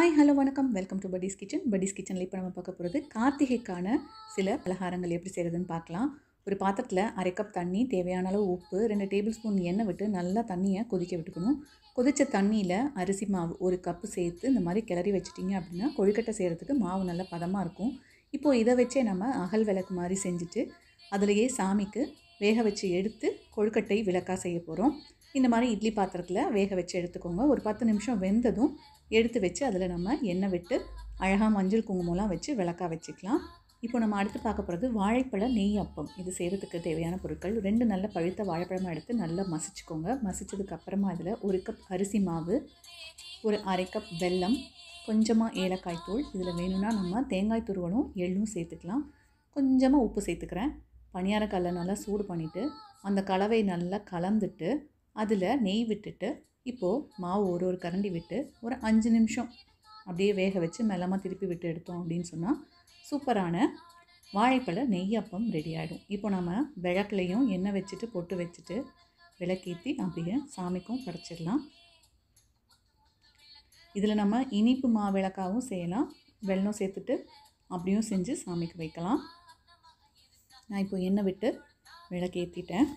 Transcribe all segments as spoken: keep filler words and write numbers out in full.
Hi hello வணக்கம் welcome to Patti's kitchen. Patti's கிச்சனில் இப்போ நம்ம பார்க்க போகிறது கார்த்திகைக்கான சில பலகாரங்கள் எப்படி செய்கிறதுன்னு பார்க்கலாம். ஒரு பாத்திரத்தில் அரை கப் தண்ணி, தேவையான அளவு உப்பு, ரெண்டு டேபிள் ஸ்பூன் எண்ணெய் விட்டு நல்லா தண்ணியை கொதிக்க விட்டுக்கணும். கொதித்த தண்ணியில் அரிசி மாவு ஒரு கப்பு சேர்த்து இந்த மாதிரி கிளறி வச்சிட்டிங்க அப்படின்னா கொழுக்கட்டை செய்கிறதுக்கு மாவு நல்லா பதமாக இருக்கும். இப்போது இதை வச்சே நம்ம அகல் விளக்கு மாதிரி செஞ்சுட்டு அதிலேயே சாமிக்கு வேக வச்சு எடுத்து கொழுக்கட்டை விளக்காக செய்ய போகிறோம். இந்த மாதிரி இட்லி பாத்திரத்தில் வேக வச்சு எடுத்துக்கோங்க. ஒரு பத்து நிமிஷம் வெந்ததும் எடுத்து வச்சு அதில் நம்ம எண்ணெய் விட்டு அழகாக மஞ்சள் குங்குமம்லாம் வச்சு விளக்காக வச்சுக்கலாம். இப்போ நம்ம அடுத்து பார்க்க போகிறது வாழைப்பழ நெய் அப்பம். இது செய்கிறதுக்கு தேவையான பொருட்கள்: ரெண்டு நல்ல பழுத்த வாழைப்பழமாக எடுத்து நல்லா மசிச்சுக்கோங்க. மசிச்சதுக்கப்புறமா அதில் ஒரு கப் அரிசி மாவு, ஒரு அரை கப் வெல்லம், கொஞ்சமாக ஏலக்காய் தூள், இதில் வேணும்னா நம்ம தேங்காய் துருவலும் எள்ளும் சேர்த்துக்கலாம். கொஞ்சமாக உப்பு சேர்த்துக்கிறேன். பணியாரக்கல்லை நல்லா சூடு பண்ணிவிட்டு அந்த கலவை நல்லா கலந்துட்டு அதில் நெய் விட்டுட்டு இப்போது மாவு ஒரு ஒரு கரண்டி விட்டு ஒரு அஞ்சு நிமிஷம் அப்படியே வேக வச்சு மெல்லமாக திருப்பி விட்டு எடுத்தோம் அப்படின்னு சொன்னால் சூப்பரான வாழைப்பழ நெய் அப்பம் ரெடி ஆகிடும். இப்போ நம்ம விளக்குலையும் எண்ணெய் வச்சுட்டு பொட்டு வச்சுட்டு விளக்கேற்றி அப்படியே சாமிக்கும் படைச்சிடலாம். இதில் நம்ம இனிப்பு மா விளக்காகவும் செய்யலாம். வெல்லம் சேர்த்துட்டு அப்படியும் செஞ்சு சாமிக்கு வைக்கலாம். நான் இப்போ எண்ணெய் விட்டு விளக்கேற்றிட்டேன்.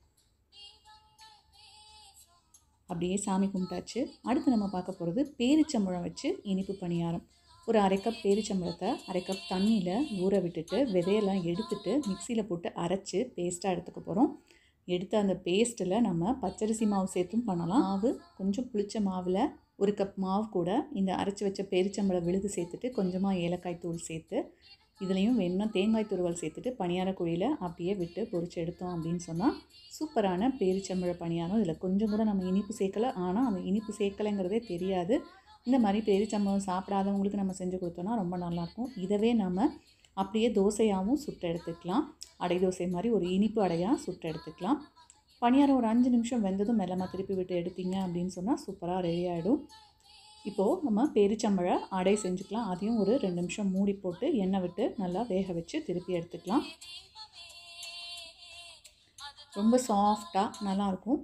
அப்படியே சாமி கும்பிட்டாச்சு. அடுத்து நம்ம பார்க்க போகிறது பேரிச்சம்பழம் வச்சு இனிப்பு பணியாரம். ஒரு அரை கப் பேரிச்சம்பழத்தை அரை கப் தண்ணியில் ஊற விட்டுட்டு விதையெல்லாம் எடுத்துட்டு மிக்சியில் போட்டு அரைச்சி பேஸ்ட்டாக எடுத்துக்க போகிறோம். எடுத்த அந்த பேஸ்ட்டில் நம்ம பச்சரிசி மாவு சேர்த்தும் பண்ணலாம். மாவு கொஞ்சம் புளிச்ச மாவில் ஒரு கப் மாவு கூட இந்த அரைச்சி வச்ச பேரிச்சம்பழம் விழுது சேர்த்துட்டு கொஞ்சமாக ஏலக்காய் தூள் சேர்த்து இதுலேயும் வேணும்னா தேங்காய் துருவல் சேர்த்துட்டு பணியார குழியில் அப்படியே விட்டு பொரிச்சு எடுத்தோம் அப்படின்னு சொன்னால் சூப்பரான பேரிச்சம்பழ பணியாரம். இதில் கொஞ்சம் கூட நம்ம இனிப்பு சேர்க்கலை, ஆனால் அந்த இனிப்பு சேர்க்கலைங்கிறதே தெரியாது. இந்த மாதிரி பேரிச்சம்பழம் சாப்பிடாதவங்களுக்கு நம்ம செஞ்சு கொடுத்தோன்னா ரொம்ப நல்லாயிருக்கும். இதவே நம்ம அப்படியே தோசையாகவும் சுட்டு எடுத்துக்கலாம். அடை தோசை மாதிரி ஒரு இனிப்பு அடையாக சுட்டு எடுத்துக்கலாம். பணியாரம் ஒரு அஞ்சு நிமிஷம் வெந்ததும் மெல்லமாக திருப்பி விட்டு எடுத்தீங்க அப்படின்னு சொன்னால் சூப்பராக ரெடி ஆகிடும். இப்போது நம்ம பேரிச்சம்பழ அடை செஞ்சுக்கலாம். அதையும் ஒரு ரெண்டு நிமிஷம் மூடி போட்டு எண்ணெய் விட்டு நல்லா வேக வச்சு திருப்பி எடுத்துக்கலாம். ரொம்ப சாஃப்டாக நல்லாயிருக்கும்.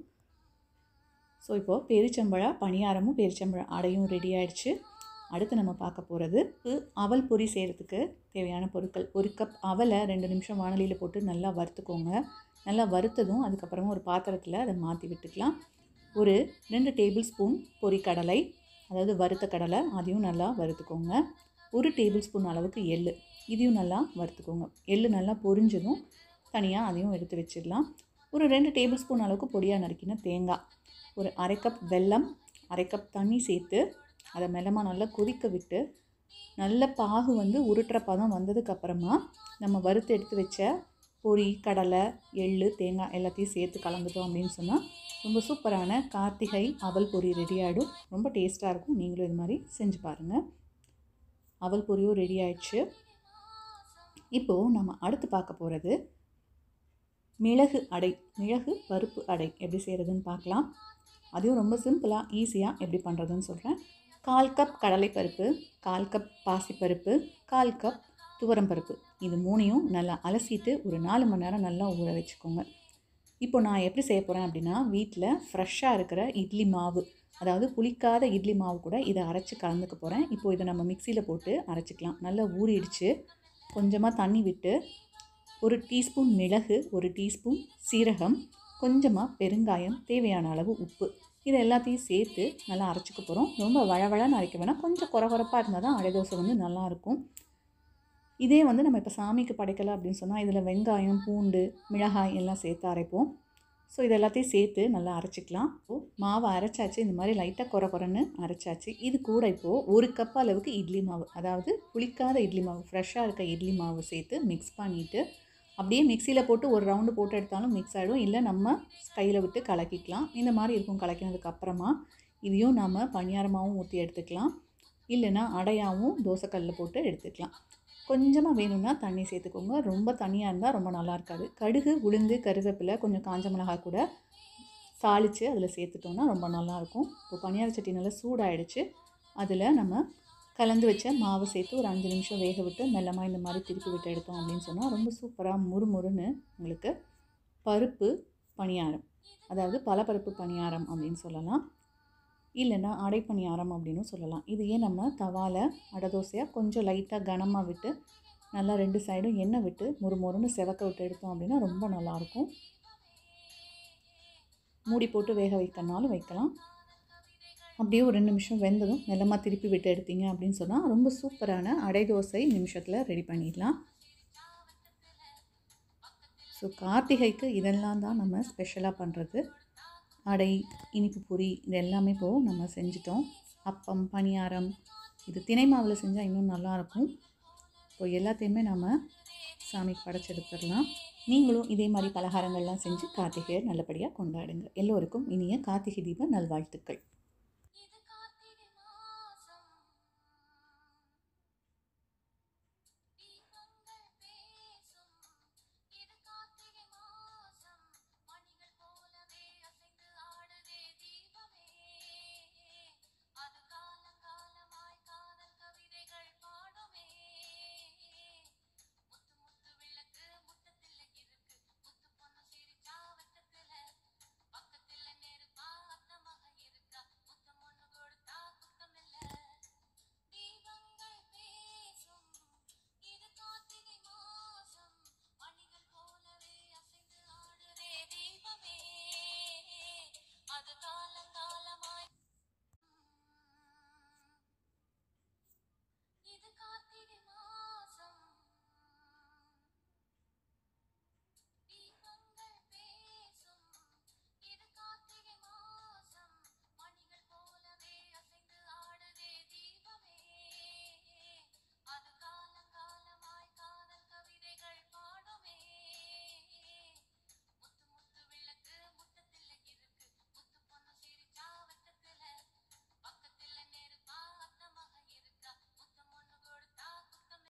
ஸோ இப்போது பேரிச்சம்பழ பணியாரமும் பேரிச்சம்பழ அடையும் ரெடி ஆகிடுச்சு. அடுத்து நம்ம பார்க்க போகிறது அவல் பொரி செய்கிறதுக்கு தேவையான பொருட்கள். ஒரு கப் அவலை ரெண்டு நிமிஷம் வானலியில் போட்டு நல்லா வறுத்துக்கோங்க. நல்லா வறுத்ததும் அதுக்கப்புறமா ஒரு பாத்திரத்தில் அதை மாற்றி விட்டுக்கலாம். ஒரு ரெண்டு டேபிள் ஸ்பூன் பொரிக்கடலை, அதாவது வறுத்த கடலை, அதையும் நல்லா வறுத்துக்கோங்க. ஒரு டேபிள் ஸ்பூன் அளவுக்கு எள், இதையும் நல்லா வறுத்துக்கோங்க. எள் நல்லா பொரிஞ்சதும் தனியாக அதையும் எடுத்து வச்சிடலாம். ஒரு ரெண்டு டேபிள் ஸ்பூன் அளவுக்கு பொடியாக நறுக்கின தேங்காய், ஒரு அரை கப் வெல்லம், அரை கப் தண்ணி சேர்த்து அதை மெல்லமாக நல்லா கொதிக்க விட்டு நல்ல பாகு வந்து உருட்டுற பதம் வந்ததுக்கப்புறமா நம்ம வறுத்து எடுத்து வச்ச பொரி, கடலை, எள், தேங்காய் எல்லாத்தையும் சேர்த்து கலந்துட்டோம் அப்படின்னு சொன்னால் ரொம்ப சூப்பரான கார்த்திகை அவல் பொரி ரெடி ஆகிடும். ரொம்ப டேஸ்ட்டாக இருக்கும். நீங்களும் இது மாதிரி செஞ்சு பாருங்கள். அவல் பொரியும் ரெடி ஆயிடுச்சு. இப்போது நம்ம அடுத்து பார்க்க போகிறது மிளகு அடை, மிளகு பருப்பு அடை எப்படி செய்கிறதுன்னு பார்க்கலாம். அதையும் ரொம்ப சிம்பிளாக ஈஸியாக எப்படி பண்ணுறதுன்னு சொல்கிறேன். கால் கப் கடலைப்பருப்பு, கால் கப் பாசிப்பருப்பு, கால் கப் துவரம்பருப்பு, இது மூணையும் நல்லா அலசிட்டு ஒரு நாலு மணி நேரம் நல்லா ஊற வச்சுக்கோங்க. இப்போ நான் எப்படி செய்ய போகிறேன் அப்படின்னா, வீட்டில் ஃப்ரெஷ்ஷாக இருக்கிற இட்லி மாவு, அதாவது புளிக்காத இட்லி மாவு கூட இதை அரைச்சி கலந்துக்க போகிறேன். இப்போது இதை நம்ம மிக்சியில் போட்டு அரைச்சிக்கலாம். நல்லா ஊறிடுச்சு. கொஞ்சமாக தண்ணி விட்டு ஒரு டீஸ்பூன் மிளகு, ஒரு டீஸ்பூன் சீரகம், கொஞ்சமாக பெருங்காயம், தேவையான அளவு உப்பு, இது எல்லாத்தையும் சேர்த்து நல்லா அரைச்சிக்க போகிறோம். ரொம்ப வழவழன்னு அரைக்க வேணாம், கொஞ்சம் குறை குறைப்பாக இருந்தால் தான் அடை தோசை வந்து நல்லாயிருக்கும். இதே வந்து நம்ம இப்போ சாமிக்கு படைக்கலை அப்படின்னு சொன்னால் இதில் வெங்காயம், பூண்டு, மிளகாய் எல்லாம் சேர்த்து அரைப்போம். ஸோ இது எல்லாத்தையும் சேர்த்து நல்லா அரைச்சிக்கலாம். இப்போது மாவை அரைச்சாச்சு. இந்த மாதிரி லைட்டாக குறை குறைன்னு அரைச்சாச்சு. இது கூட இப்போது ஒரு கப் அளவுக்கு இட்லி மாவு, அதாவது புளிக்காத இட்லி மாவு, ஃப்ரெஷ்ஷாக இருக்க இட்லி மாவு சேர்த்து மிக்ஸ் பண்ணிவிட்டு அப்படியே மிக்சியில் போட்டு ஒரு ரவுண்டு போட்டு எடுத்தாலும் மிக்ஸ் ஆகிடும். இல்லை நம்ம கையில் விட்டு கலக்கிக்கலாம். இந்த மாதிரி இருக்கும். கலக்கினதுக்கப்புறமா இதையும் நம்ம பணியாரமாகவும் ஊற்றி எடுத்துக்கலாம். இல்லைன்னா அடையாகவும் தோசைக்கல்லில் போட்டு எடுத்துக்கலாம். கொஞ்சமாக வேணும்னா தண்ணி சேர்த்துக்கோங்க. ரொம்ப தண்ணியாக இருந்தால் ரொம்ப நல்லா இருக்காது. கடுகு, உளுந்து, கருவேப்பிலை, கொஞ்சம் காஞ்ச மிளகாய் கூட தாளித்து அதில் சேர்த்துட்டோன்னா ரொம்ப நல்லாயிருக்கும். இப்போ பணியார சட்டி நல்லா சூடாகிடுச்சு. அதில் நம்ம கலந்து வச்ச மாவை சேர்த்து ஒரு அஞ்சு நிமிஷம் வேக விட்டு மெல்லமாக இந்த மாதிரி திருப்பி விட்டு எடுத்தோம் அப்படின்னு சொன்னால் ரொம்ப சூப்பராக முறுமுறுன்னு உங்களுக்கு பருப்பு பணியாரம், அதாவது பலப்பருப்பு பணியாரம் அப்படின்னு சொல்லலாம். இல்லைன்னா அடை பணியாரம் அப்படின்னு சொல்லலாம். இது ஏன் நம்ம தவாவில் அடை தோசையாக கொஞ்சம் லைட்டாக கனமாக விட்டு நல்லா ரெண்டு சைடும் எண்ணெய் விட்டு மொறு மொறுன்னு செவக்க விட்டு எடுத்தோம் அப்படின்னா ரொம்ப நல்லாயிருக்கும். மூடி போட்டு வேக வைக்கனாலும் வைக்கலாம். அப்படியே ஒரு ரெண்டு நிமிஷம் வெந்ததும் மெல்லமாக திருப்பி விட்டு எடுத்தீங்க அப்படின்னு சொன்னால் ரொம்ப சூப்பரான அடை தோசை நிமிஷத்தில் ரெடி பண்ணிடலாம். ஸோ கார்த்திகைக்கு இதெல்லாம் தான் நம்ம ஸ்பெஷலாக பண்ணுறது. அடை, இனிப்பு பொரி இது எல்லாமே இப்போது நம்ம செஞ்சிட்டோம். அப்பம், பணியாரம், இது தினை மாவில் செஞ்சால் இன்னும் நல்லாயிருக்கும். இப்போ எல்லாத்தையுமே நம்ம சாமிக்கு படைச்சி எடுத்துடலாம். நீங்களும் இதே மாதிரி பலகாரங்கள்லாம் செஞ்சு கார்த்திகையை நல்லபடியாக கொண்டாடுங்க. எல்லோருக்கும் இனிய கார்த்திகை தீப நல்வாழ்த்துக்கள்.